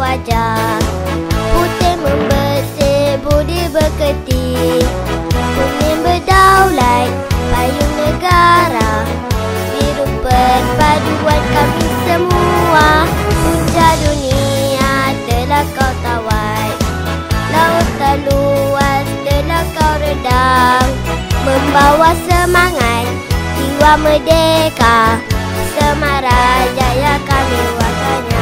wajah. Putih membersih, budi berkerti, kuning berdaulat, payung negara. Biru perpaduan kami semua, punca dunia telah kau tawai. Laut terluas telah kau redam, membawa semangat jiwa merdeka. Semara jaya kami watanya.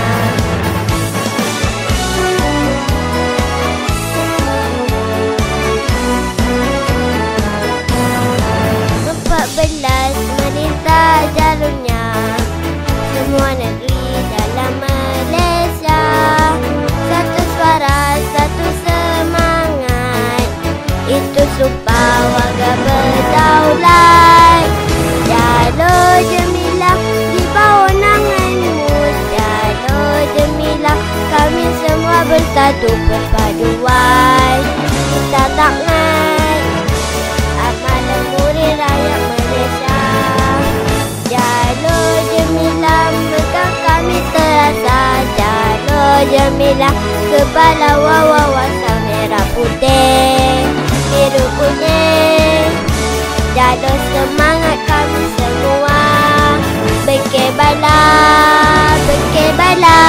14 merintah jalurnya, semua negeri dalam Malaysia. Satu suara, satu semangat, itu sumpah warga berdaulat. Jalur gemilang di bawah naunganmu, jalur gemilang kami semua bersatu perpaduan. Kita takkan amalan murid rakyat Malaysia. Jalur gemilang megah kami terasa, jalur gemilang kepala wawasan merah putih biru kuning. Jalur semangat kami semua, berkebala, berkebala.